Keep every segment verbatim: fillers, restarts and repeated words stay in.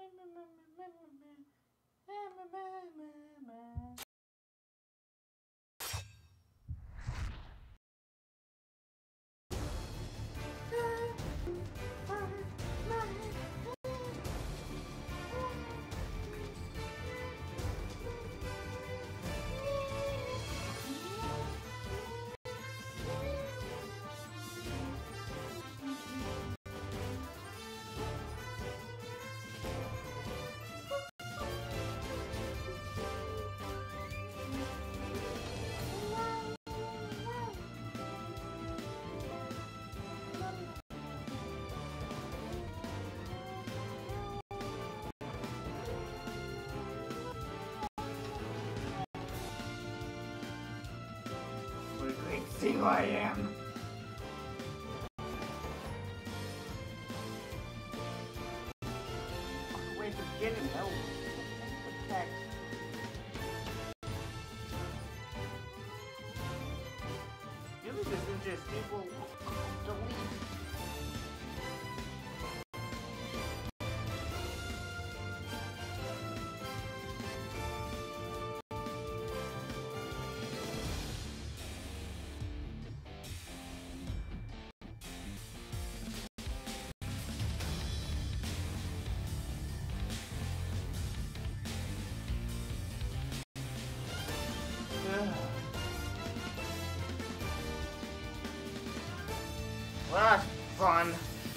See who I am. Wait, forget it. No. The text. Really disinterested people delete. Well, that's fun.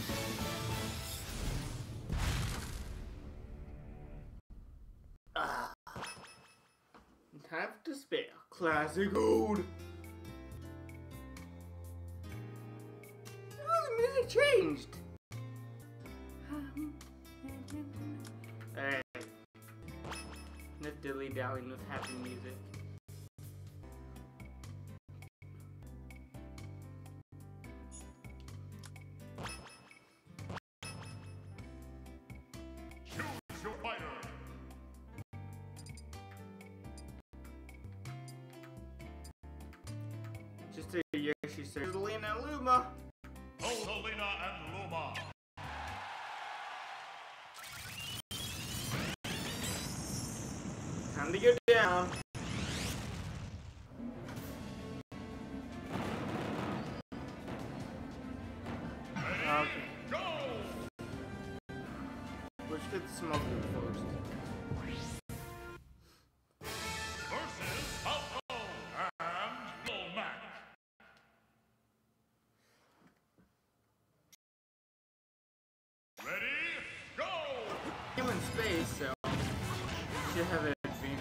Ah. Time to spare. Classic Ode. Oh, the music changed. Alright. Enough dilly-dallying with happy music. Just a Yoshi says Lina and Luma. Oh, Lina and Luma. Time to go down. Okay. Go! Let's get the smoke first. Versus Falco and Lomac. Ready? Go! I'm in space, so you should have an advantage.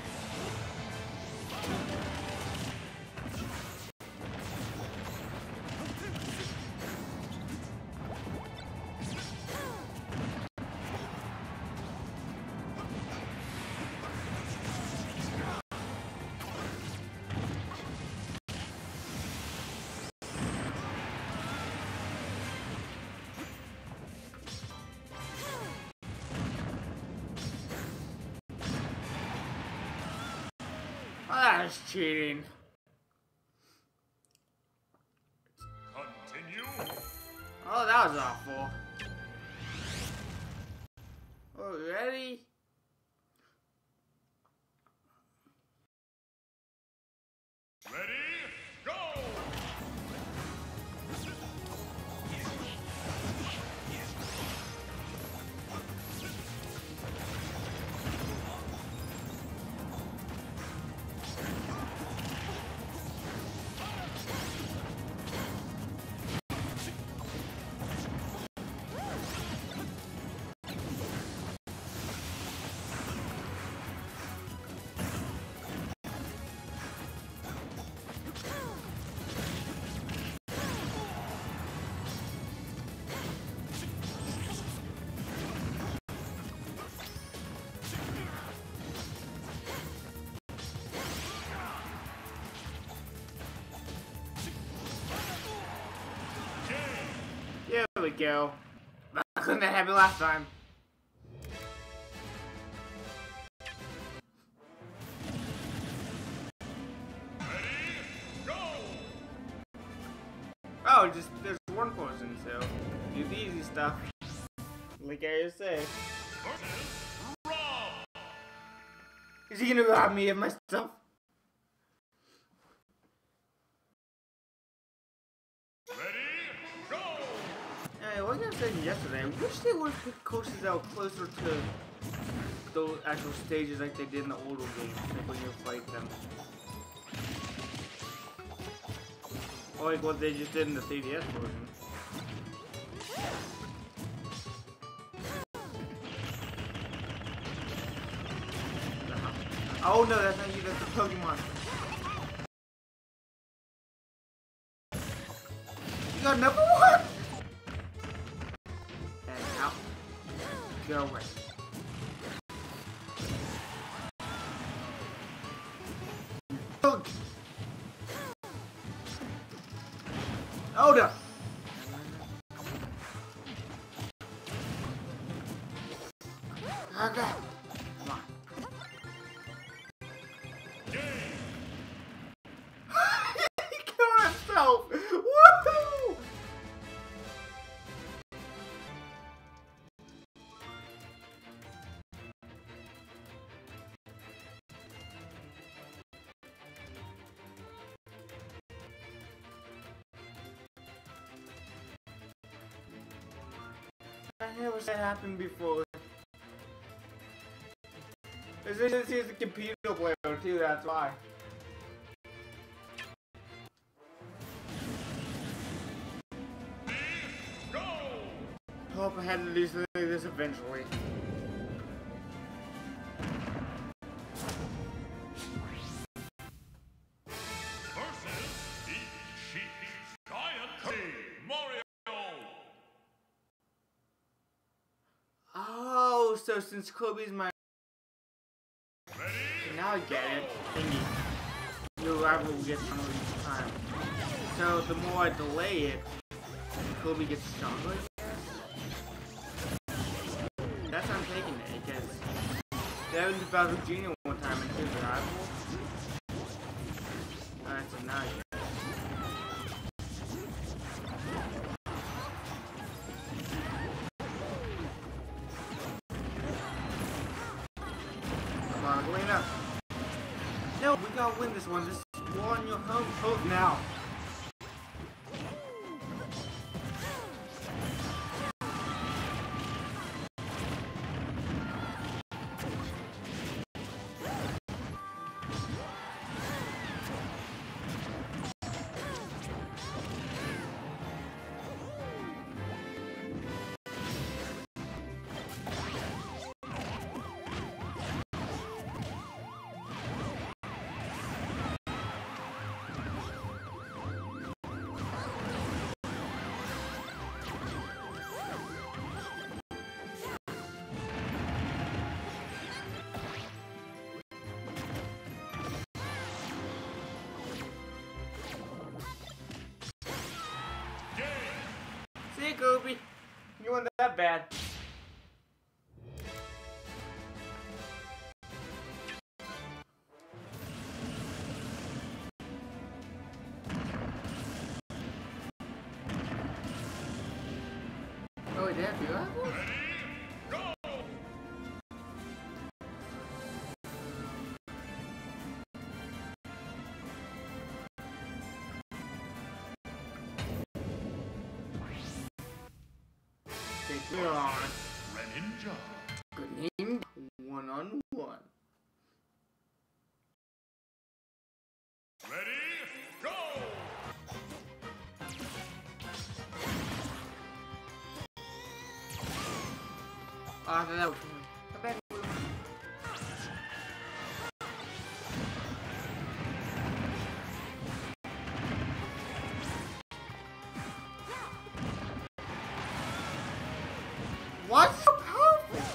Oh, that's cheating. Continue. Oh, that was awful. Oh, ready? Ready? Go! There we go. I couldn't have happened last time. Ready? Go! Oh, just there's one person, so do the easy stuff. Like I just said. Versus Is he gonna rob me of my stuff? Ready, go! Hey, like I was saying yesterday, I wish they would put courses out closer to those actual stages like they did in the older games, like when you fight them. Or like what they just did in the three D S version. Oh no, that's not you, that's the Pokemon. You got number one! And out. Go away. Ugh. Oh no! Okay. Come on. He killed himself! Woohoo! I never said that happened before. This is a computer player too, that's why. Go! Hope I had to do something like this eventually. Versus Eat Sheep Giant Team Mario! Oh, so since Kobe's my... Ready? Now I get it. Thingy. Your rival will get stronger each time. So the more I delay it, Kobe gets stronger. That's how I'm taking it, because that was about Regina one time and his rival. Alright, so now I get it. Come on, Galena. No, we gotta win this one. This is war on your home court now. See you, Kobe. You weren't that bad. Oh, wait, they have your rivals? Go! Take me on. Greninja. Good name. One on one. Ready? Go! Ah, uh, that was I bet. What's so perfect?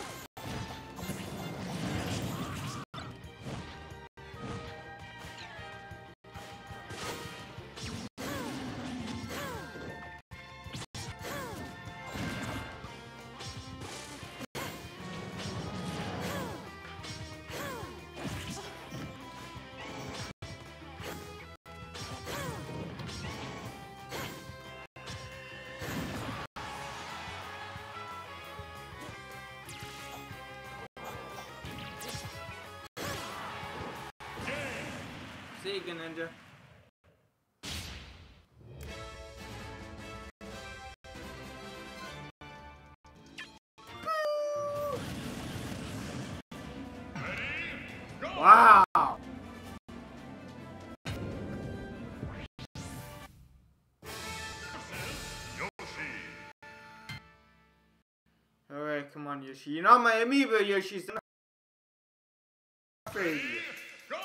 Sega Ninja. Wow! Alright, come on, Yoshi. You're not my amiibo, Yoshi. So I'm not afraid of you. Go!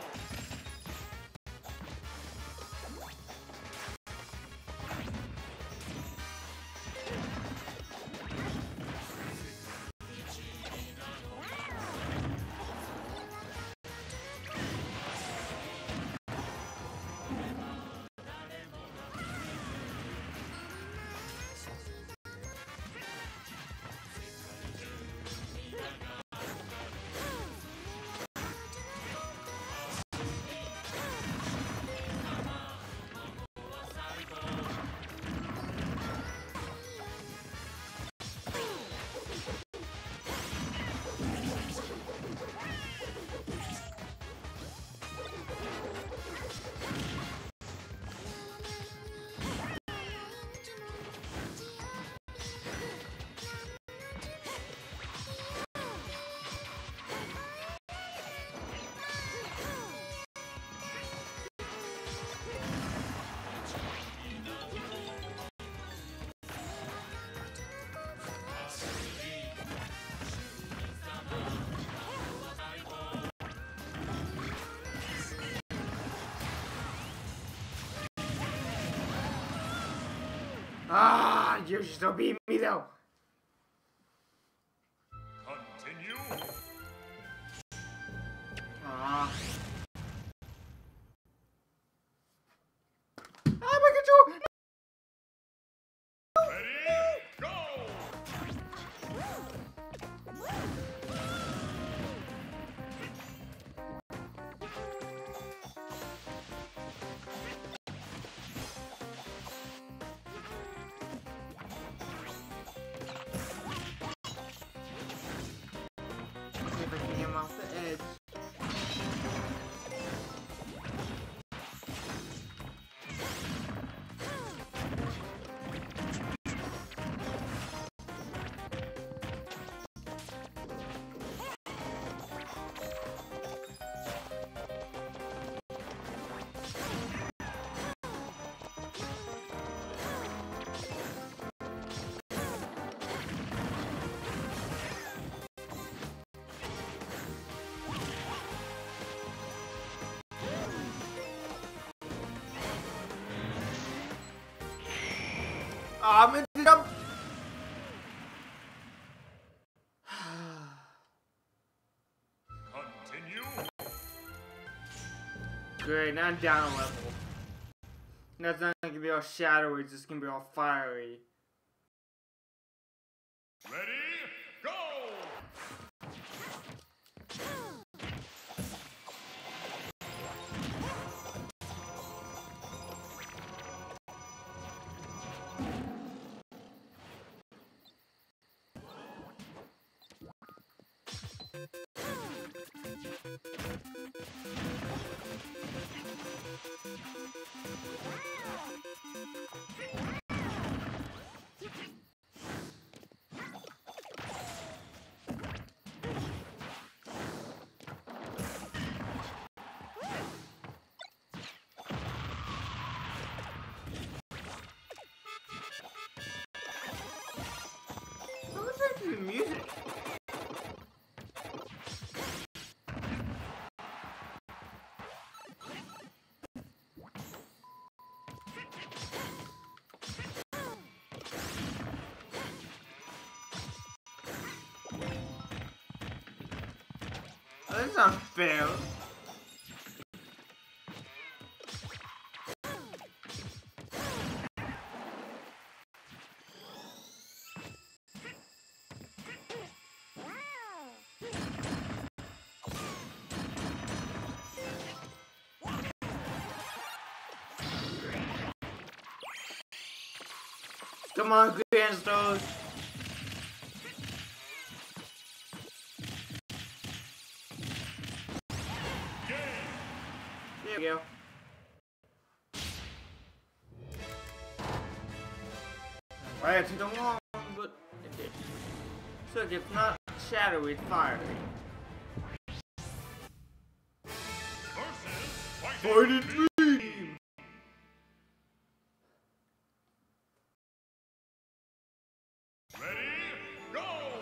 Ah, you still beat me though. Continue. Ah. Ah, my control! Ready? Go! See if I can get him off the edge. Ah, I'm in the jump. Continue. Great, now I'm down a level. Now it's not gonna be all shadowy, it's just gonna be all fiery. Ready? Go! What's that to the music? Oh, that's not fair. Come on, Grandstone. we go. Alright, it took a long, but it did. So it's not shadowy, it's fiery. Fighting Dream! Ready, go!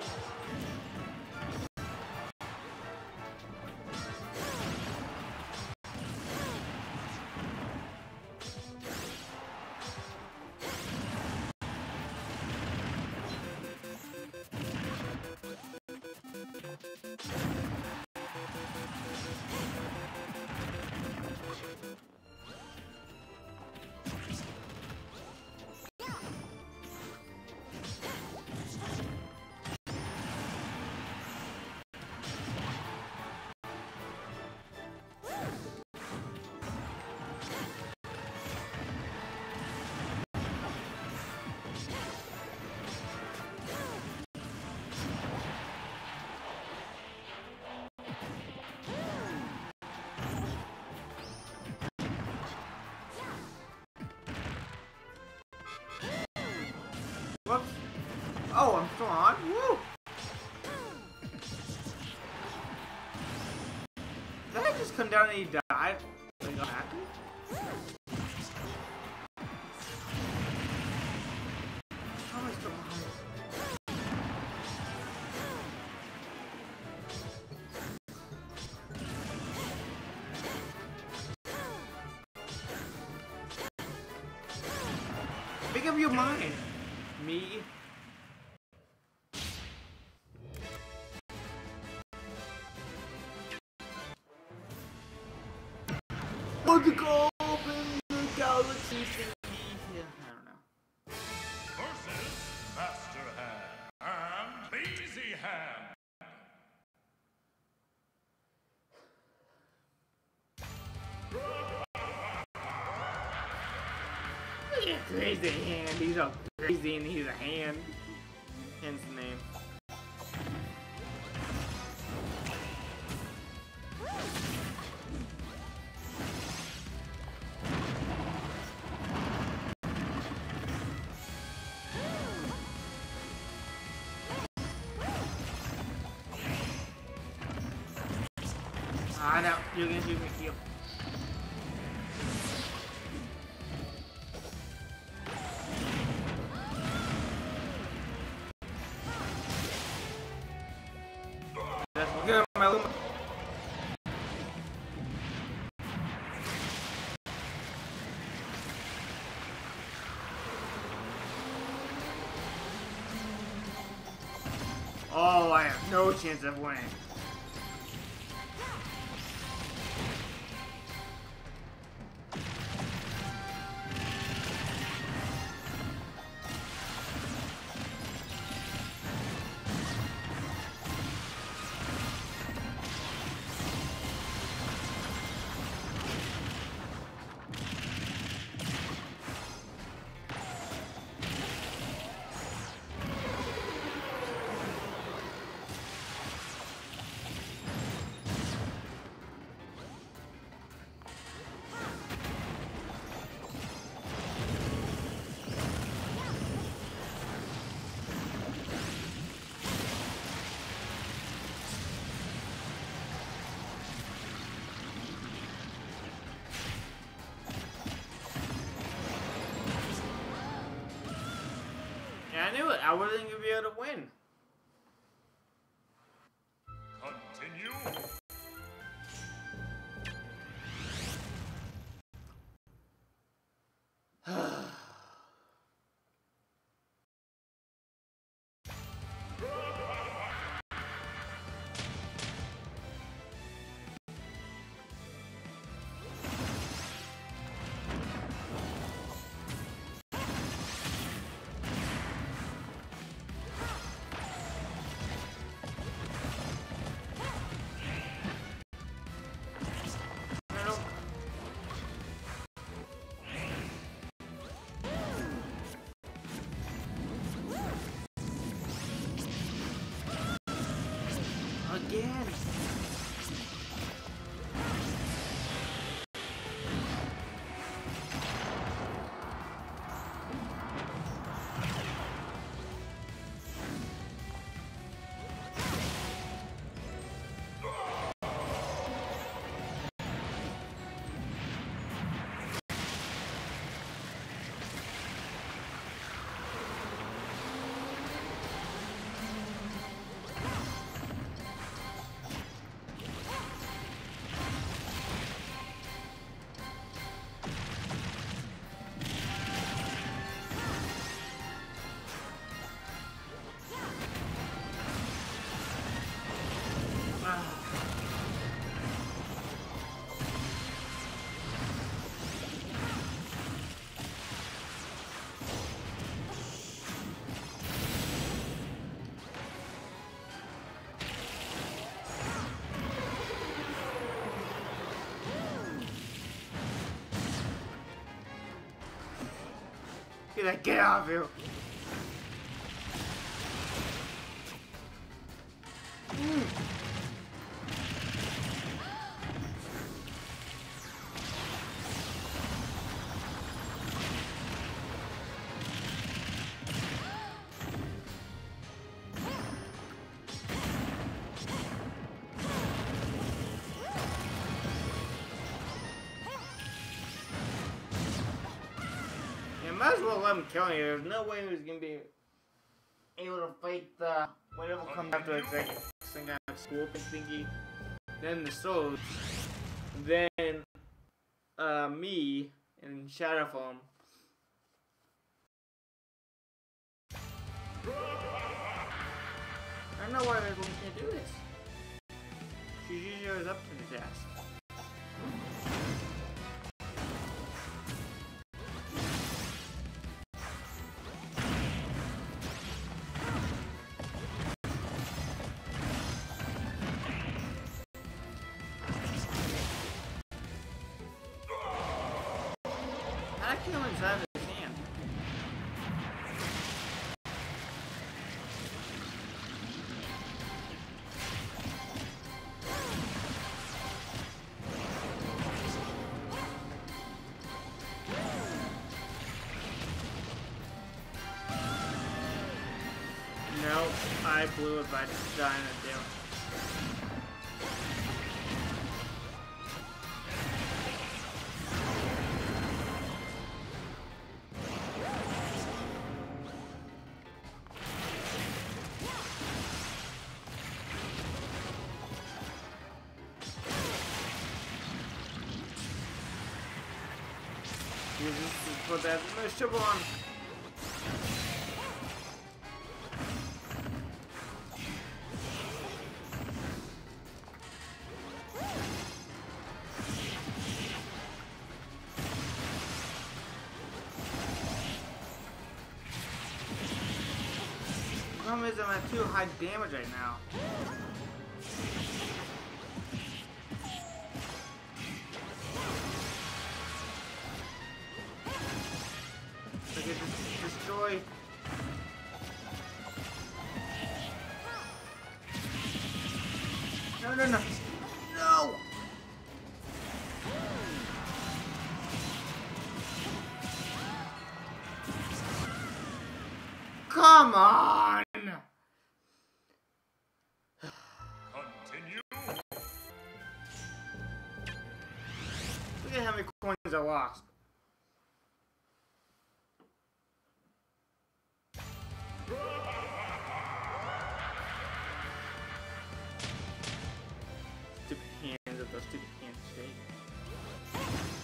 Whoops. Oh, I'm still on? Woo! Did I just come down and he died? Like, I'm happy? How am I still on? Make up your mind. Me. Want to go open the galaxy thingy? Yeah, I don't know. Versus Master Hand and Easy Hand. Yeah, crazy hand. He's a crazy and he's a hand. Hence the name. Ah, no. You're gonna shoot me. Heal. That's good, my Luma. Oh, I have no chance of winning. Yeah, I knew it. I wasn't gonna be able to win. Continue. Again. like, get off you. Mm. Might as well let him kill you. There's no way he was gonna be able to fight the whatever comes after it's like some kind of scorpion thingy. Then the souls. Then uh me and Shadow Form. I don't know why everyone can't do this. She's usually always up to the task. I kill inside of his hand. No, I blew it by just dying to do. Just put that vegetable on. The problem is I'm at too high damage right now. Destroy. No, no, no. No! Come on! Continue. Look at how many coins I lost. Stupid hands of those stupid hands shake.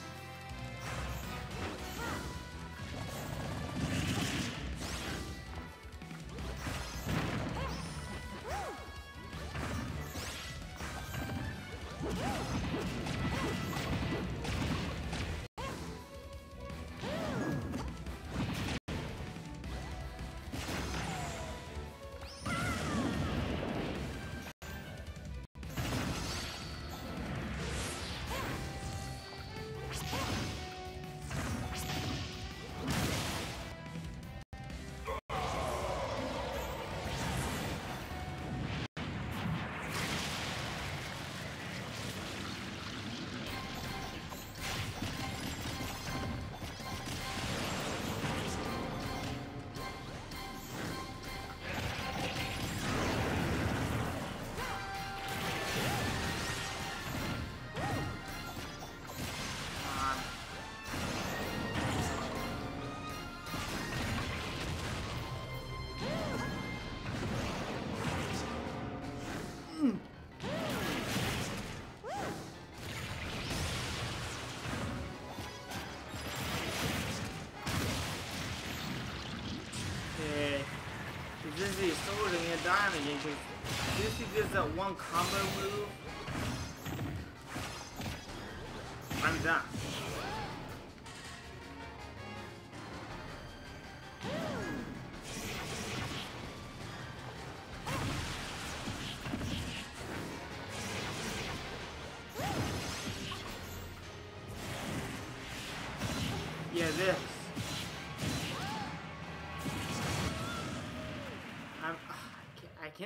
Dizzy is so gonna get dying again because Dizzy does that one combo move. I'm done. Yeah, this.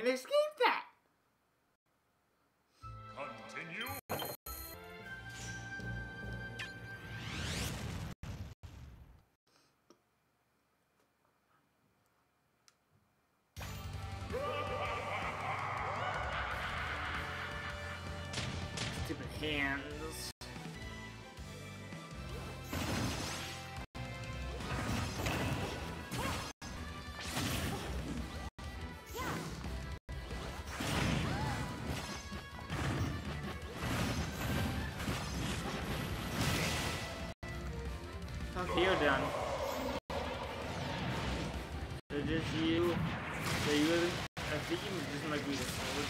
and escape that. Continue. Stupid hands. Okay, you're done. So just you. So you really, I think you just might be the sword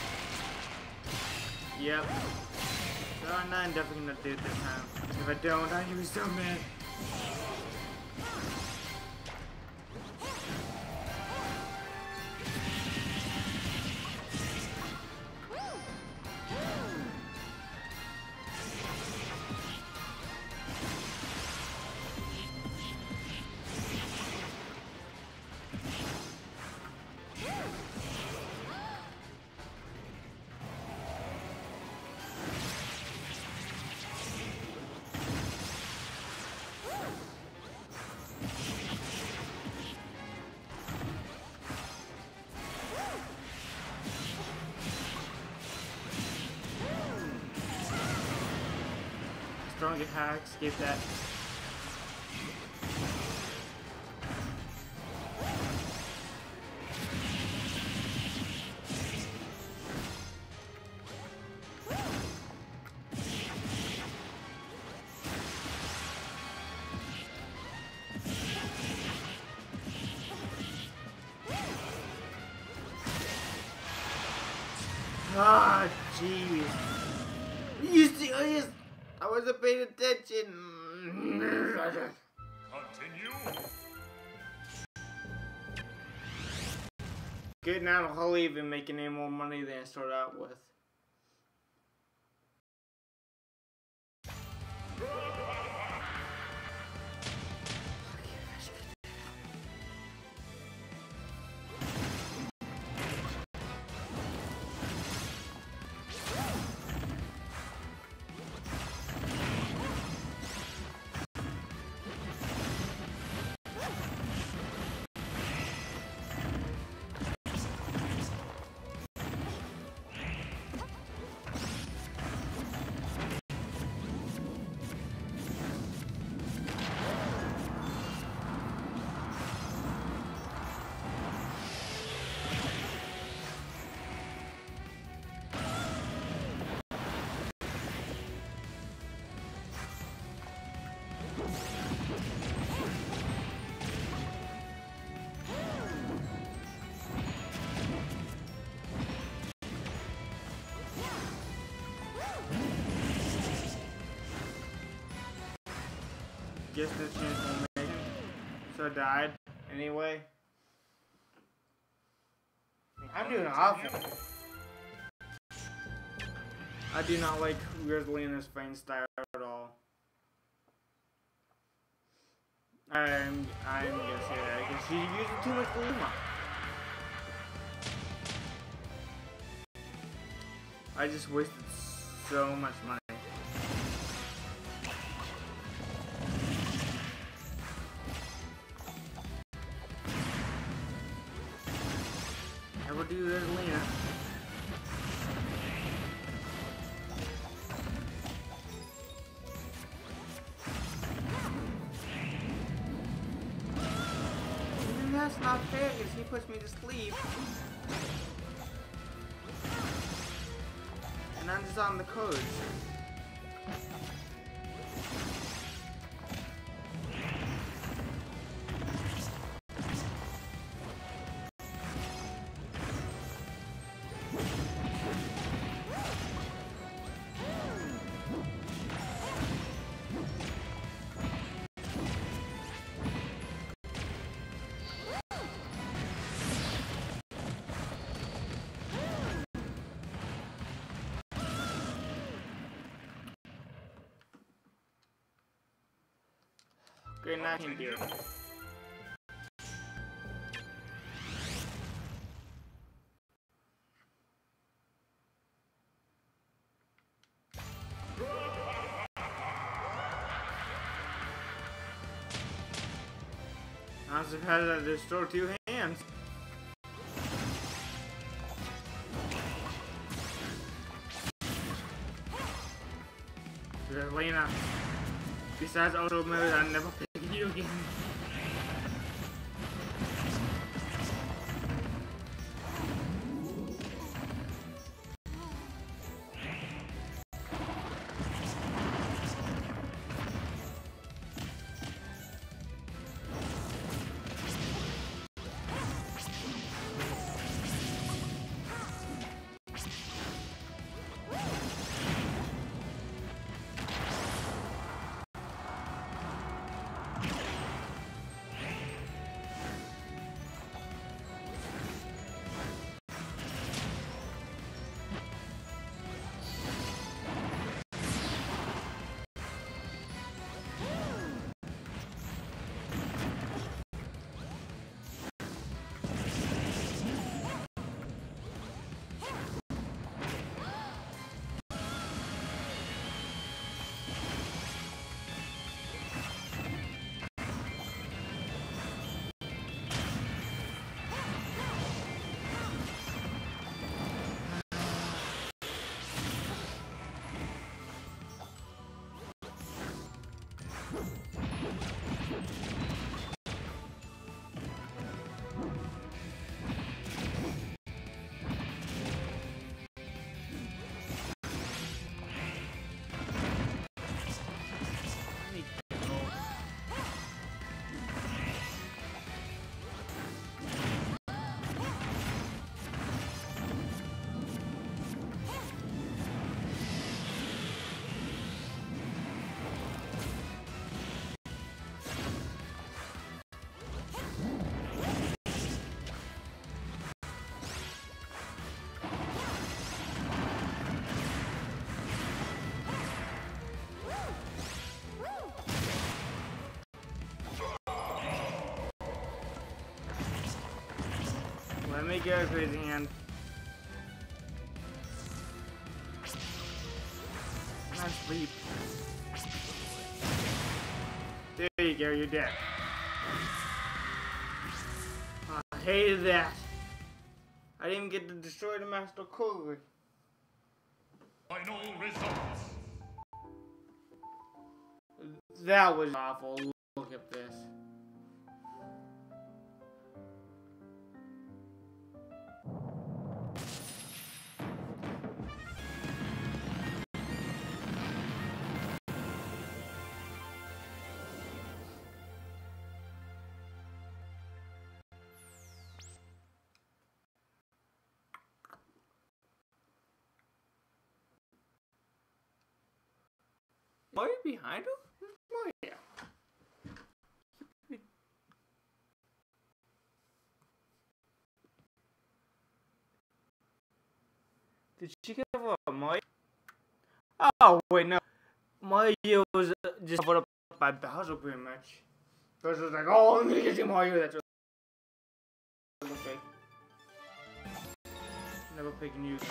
now. Yep. So I'm not definitely gonna do it this time. If I don't, I'm gonna be so mad. Strong attack, escape that. Ah, jeez. You serious? I wasn't paying attention. Continue. Good, now I'll even making any more money than I started out with. Guess this transformation. So I died anyway. I'm doing awful. I do not like Rosalina's fighting style at all. I'm I'm gonna say that because she's using too much Luma. I just wasted so much money. I will do Rosalina. And that's not fair because he puts me to sleep. And I'm just on the codes. Good night, dear. Honestly, how did I destroy two hands? Lena. Besides auto mode, I'm never picking you again. Let me go, crazy hand. Nice sleep. There you go, you're dead. Oh, I hated that. I didn't even get to destroy the Master Kogli. Final results. That was awful. Look at this. Mario behind him? Who's Mario? Did she get over Mario? Oh, wait, no. Mario was uh, just covered up by Bowser pretty much. Bowser was like, oh, I'm gonna get you, Mario. That's what it looked like. Never picking you.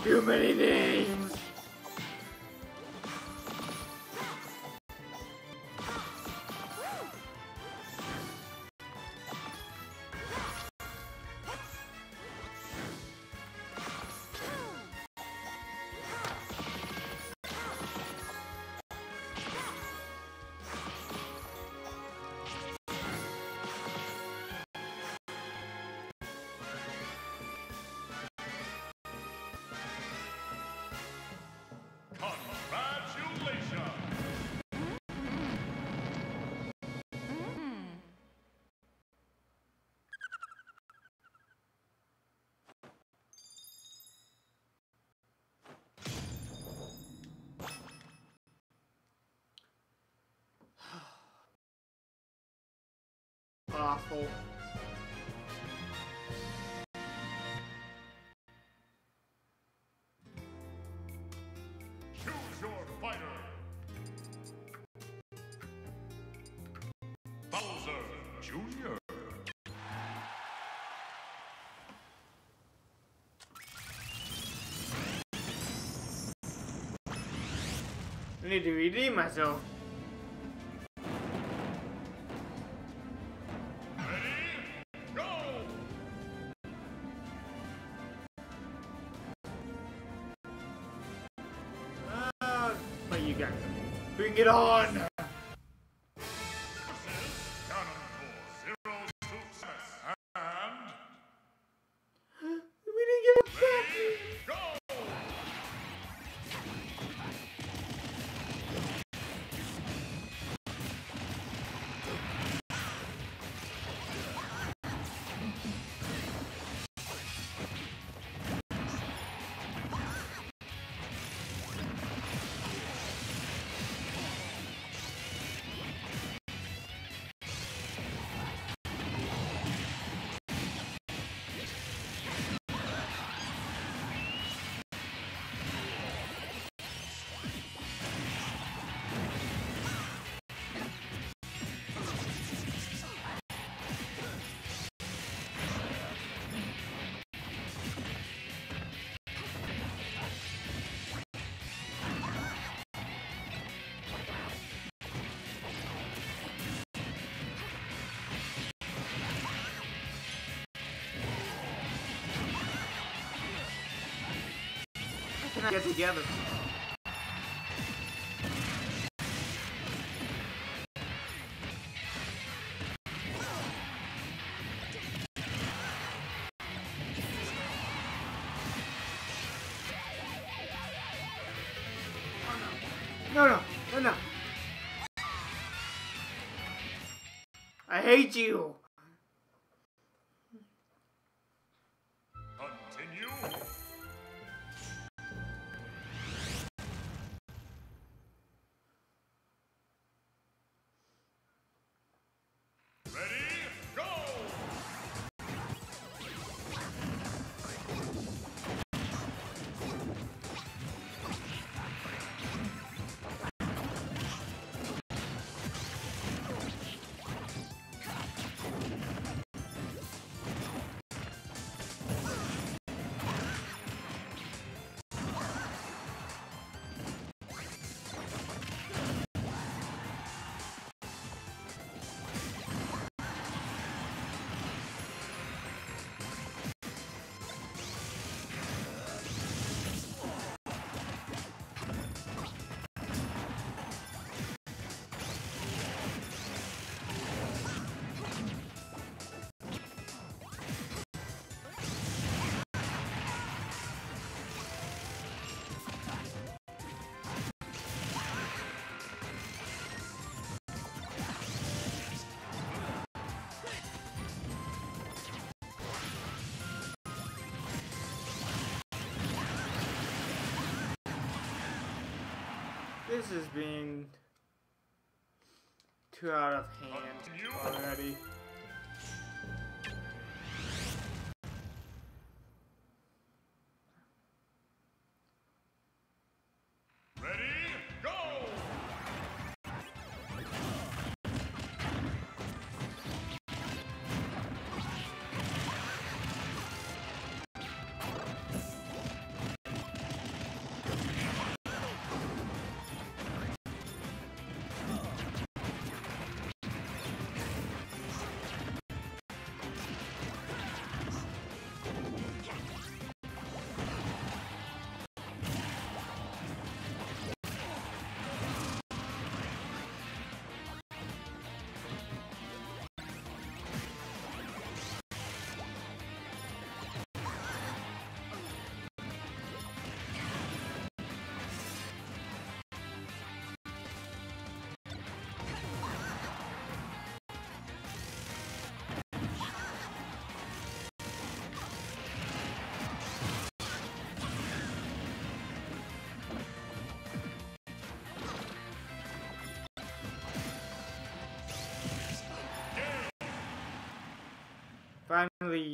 Too many names. Congratulations! Awful. Choose your fighter. Bowser Junior I need to redeem myself. Ready? Go! Uh, but you got it. Bring it on! This is Ganondorf Zero Success. And We didn't get it back! go! Get together. No, no, no, no. I hate you. Continue. Ready? Go! This is being too out of hand already. Ready? Go!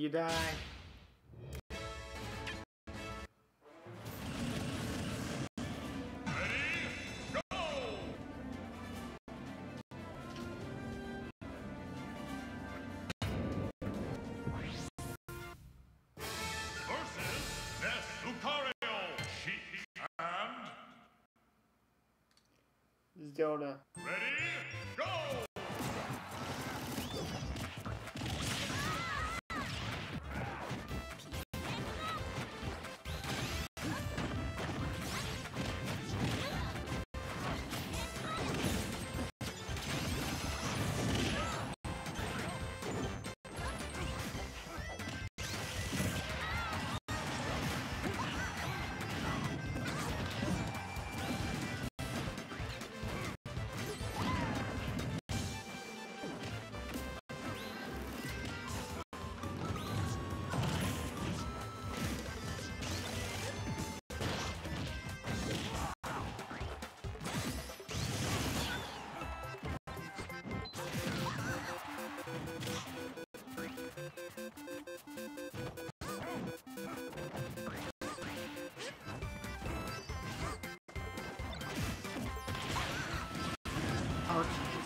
you die. Zelda. Ready, go! Oh, jeez.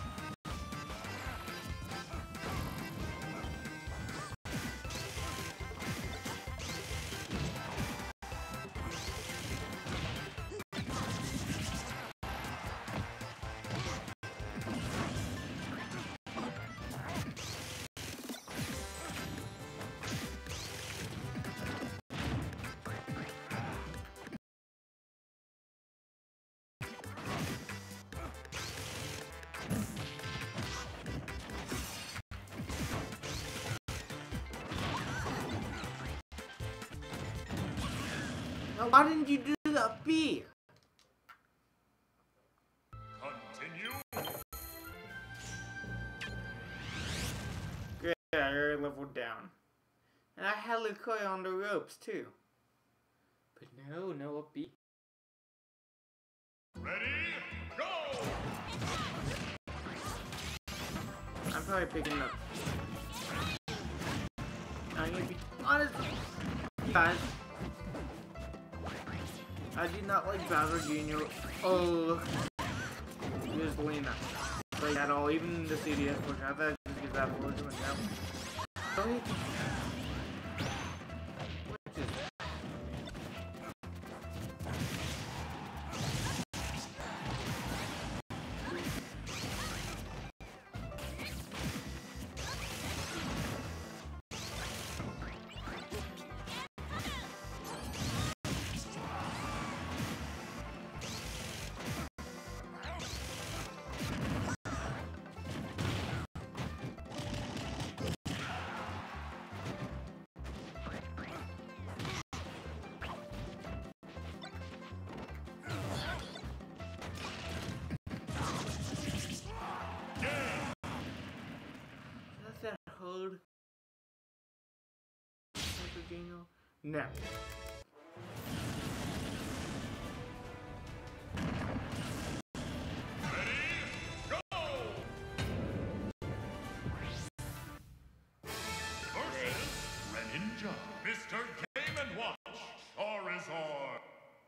Now, why didn't you do that B? Continue. Great, I already leveled down. And I had Lucoy on the ropes too. But no, no up B. Ready, go! I'm probably picking up. I'm gonna be honest, guys. I do not like Bowser Junior Oh, Miz Lena. Like at all, even in the C D S version. I thought it was because that version was out. Which is that hold? No. Greninja, Mister Game and Watch, Charizard.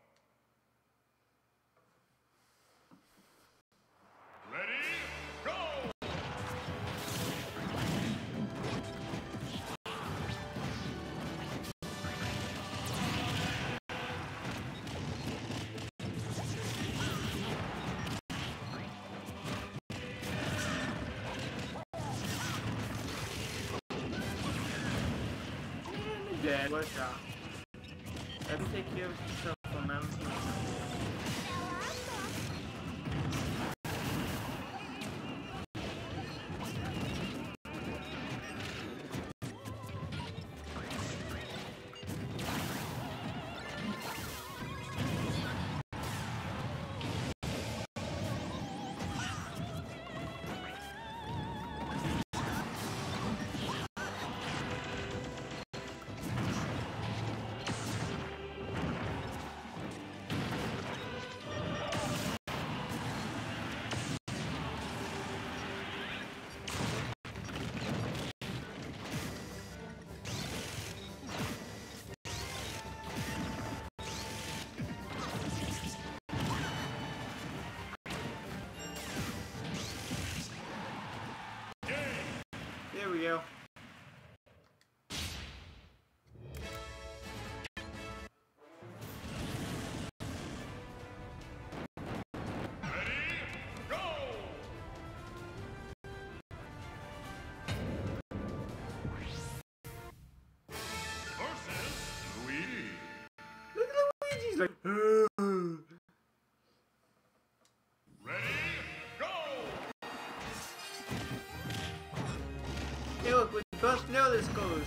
Ready, go! Dead. What's up? Let's take care of yourself for them. we go. Like, Ready, go! hey look, we both know this goes.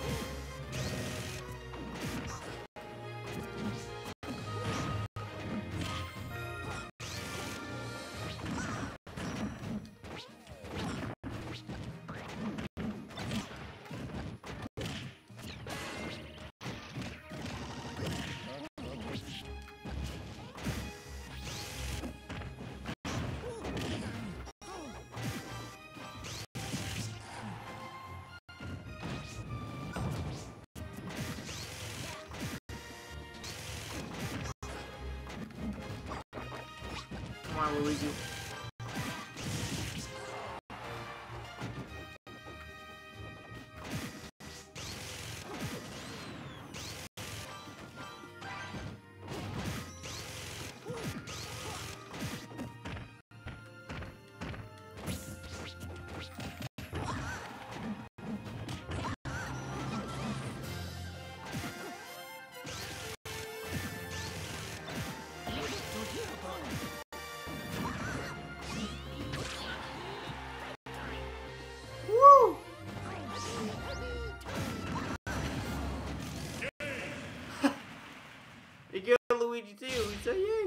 Come on, Luigi. Woo! You get Luigi too. We say yay.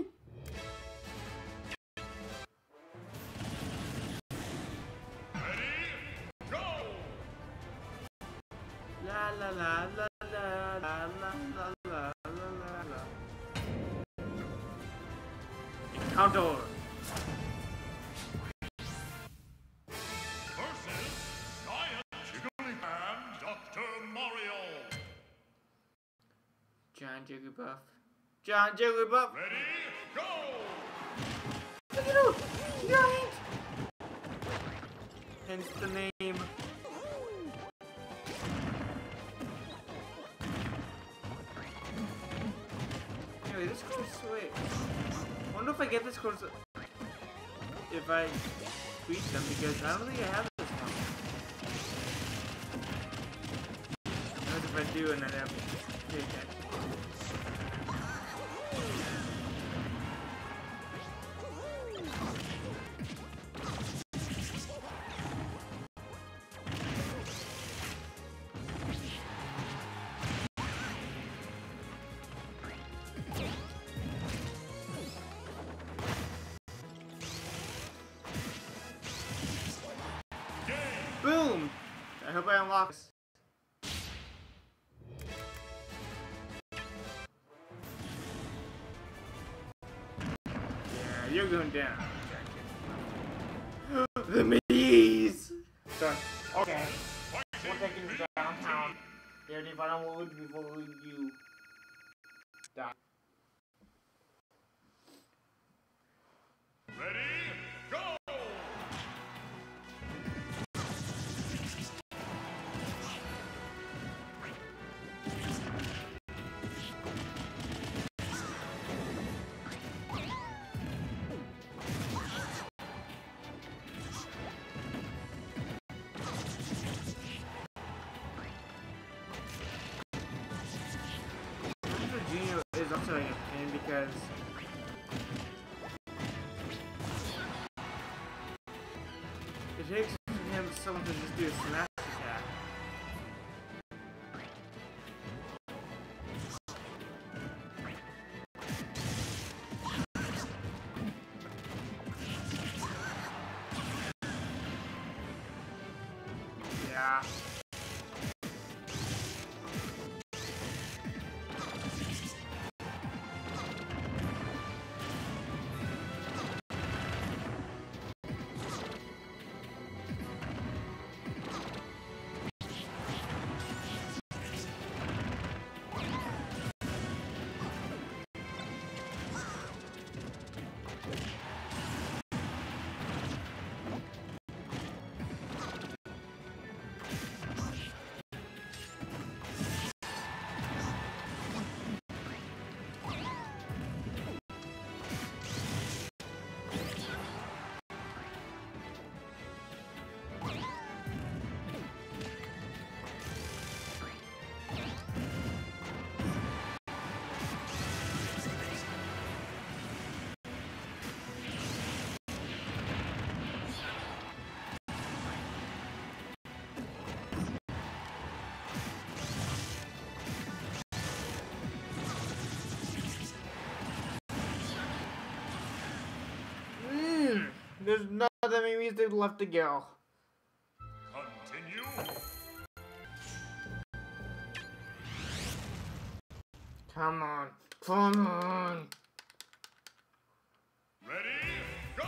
Ready, go! La la la la la la la la la la la. Encounter. Versus Giant Jigglypuff and Doctor Mario. John Jigglypuff. John Jigglypuff. Ready, go! Look at him! Giant! Hence the name. Anyway, this course, wait. Wonder if I get this course if I tweet them, because I don't think I have this one. What if I do and then I have to take it? Boom! I hope I unlock this. Yeah, you're going down. The Middies! Sorry. Okay. We're taking you downtown. Yeah, if I don't lose before you die. Ready, go! Super Junior is also a pain because it takes him someone to just do a smash attack. Yeah. There's not that many music left to go. Continue. Come on. Come on. Ready, go!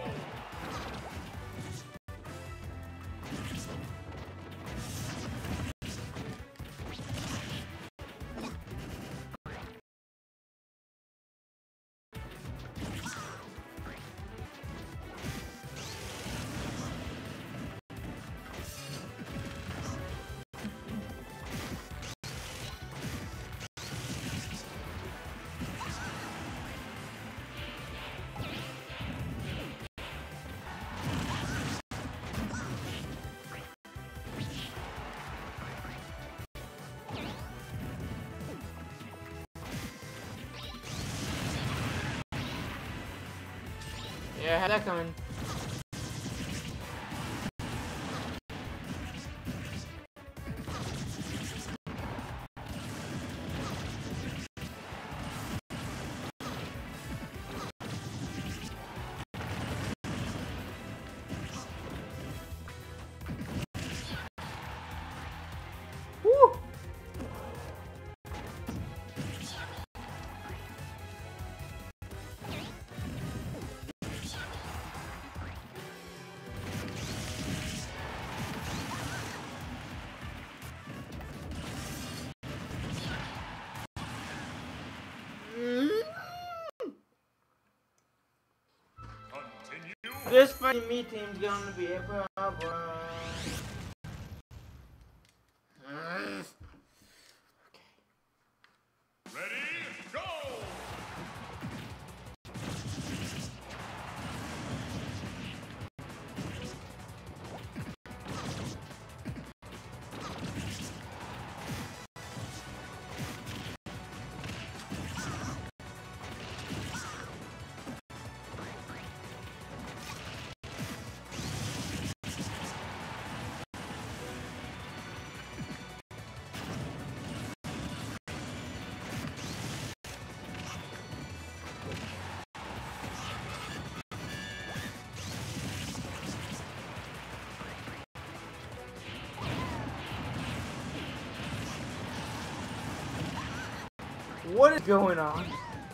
Yeah, I had that coming. Woo! Continue. This fighting me team's gonna be a problem. Ready, go! What is going on?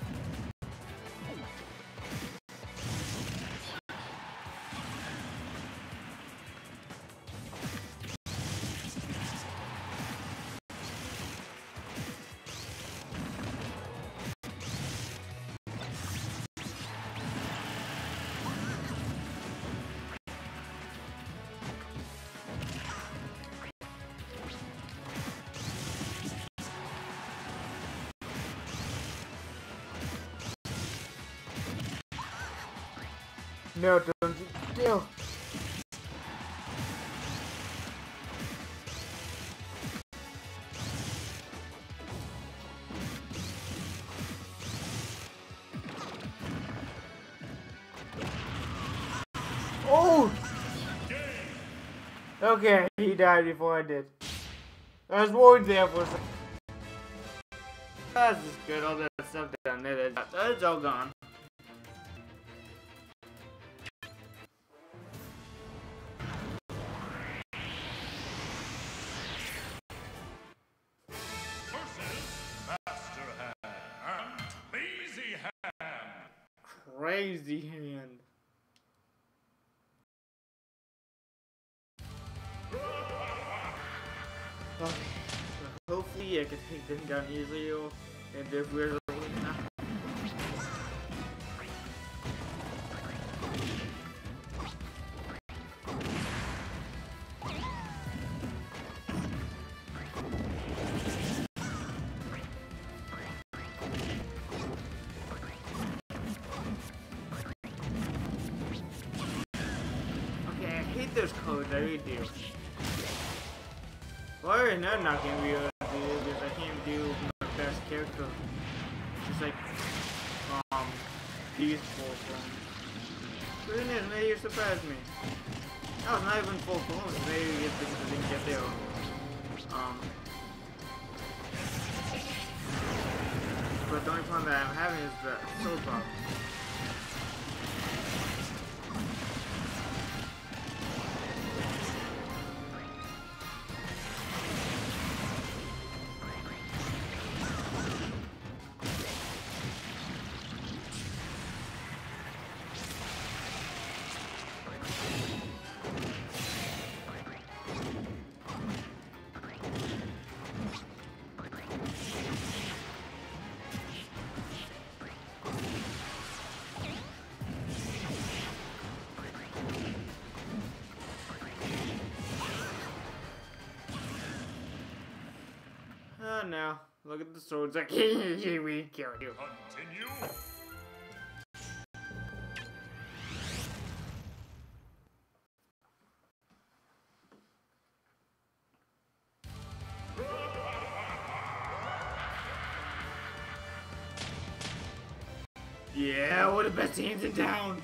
No, don't you do. Oh! Okay, he died before I did. I was worried there for a second. That's just good, all that stuff down there, that- that's all gone. Master Hand and Lazy Hand. Crazy hand. Okay. So hopefully I can take them down easily, and if we're now. Okay, I hate those codes, I really do. Well, I already know I'm not gonna be able to do this because I can't do my best character. Just like, um, peaceful form. Goodness, maybe you surprised me. That was not even full form, maybe it's because I didn't get there. Um, but the only problem that I'm having is the soul problem. Uh, no. Look at the swords. Like, we killed you. Continue. Yeah, we're the best hands in town.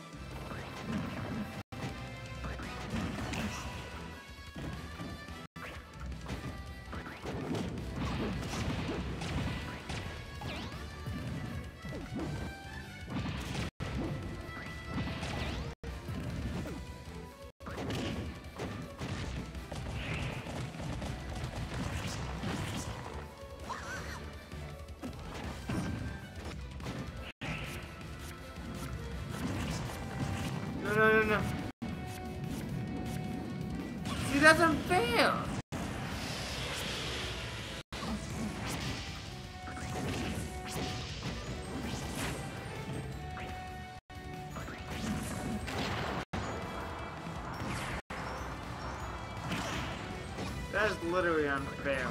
No, no, no, no. See, that's unfair. That is literally unfair.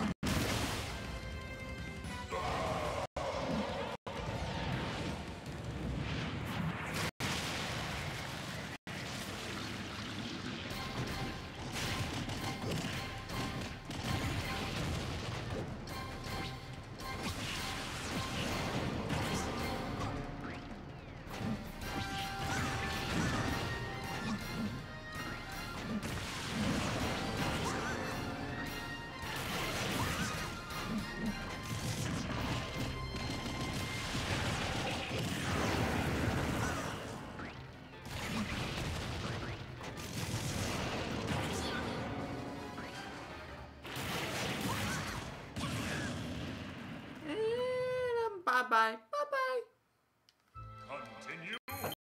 Bye-bye. Bye-bye. Continue.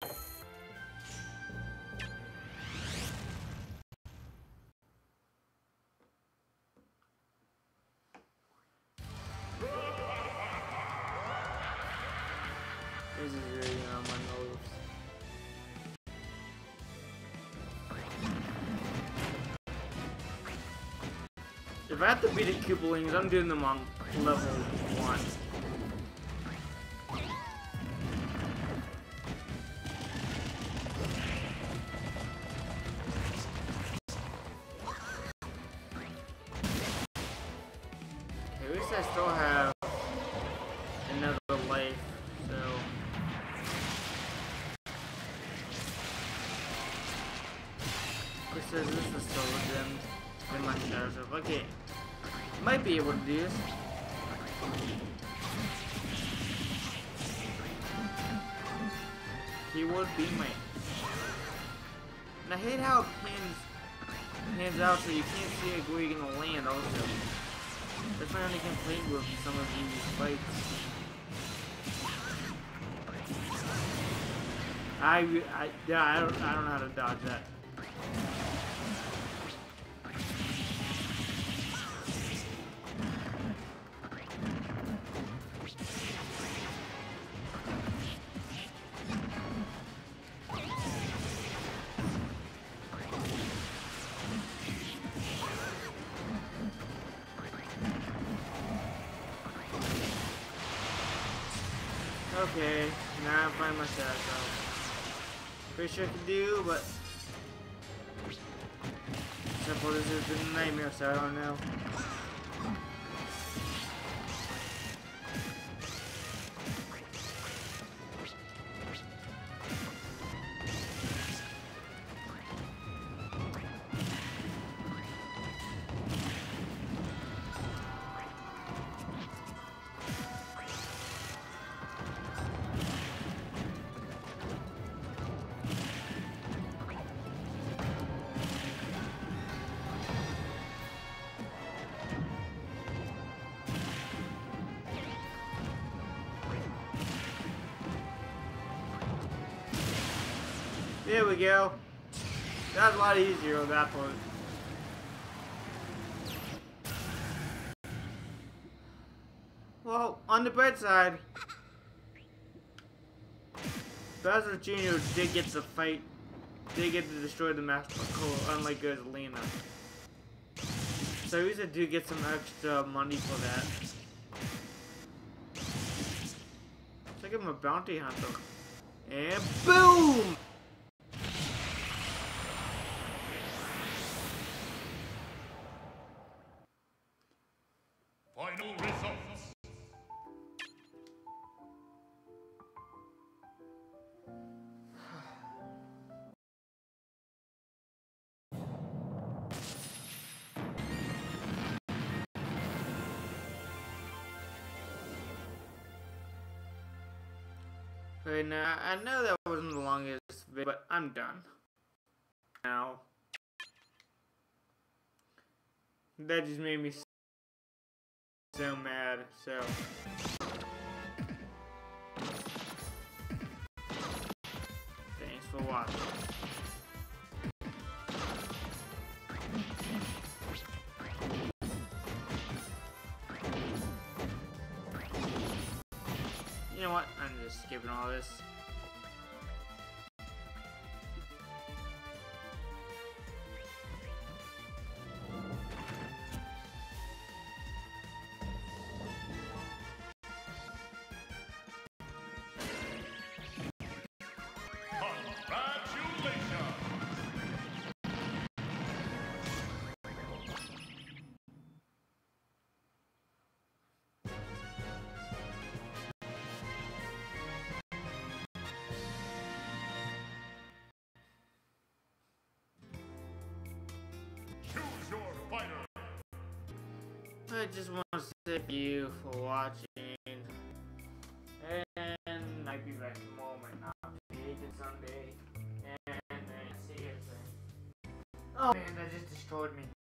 This is really on my nerves. If I have to beat the Koopalings, I'm doing them on level one. At least I still have another life, so. It says this is still within in my shadows. Okay, might be able to do this. He would be my. And I hate how it pans, pans out so you can't see like, where you're gonna land also. That's my only complaint with some of these fights. I, I, yeah, I don't, I don't know how to dodge that. Okay, now I'm finding my shadow. Pretty sure I can do, but simple this is the nightmare, so I don't know. There we go. That was a lot easier on that point. Well, on the bright side, Bowser Junior did get to fight, did get to destroy the Master Core, unlike Rosalina. So at least I do get some extra money for that. make him a bounty hunter. And boom! Final results. Okay, now I know that wasn't the longest video, but I'm done. Now, that just made me so mad, so. Thanks for watching. You know what? I'm just skipping all this. Congratulations! Choose your fighter. I just want to thank you for watching, and I'll be back tomorrow, might not be Agent Sunday, and then see you soon. Oh man, that just destroyed me.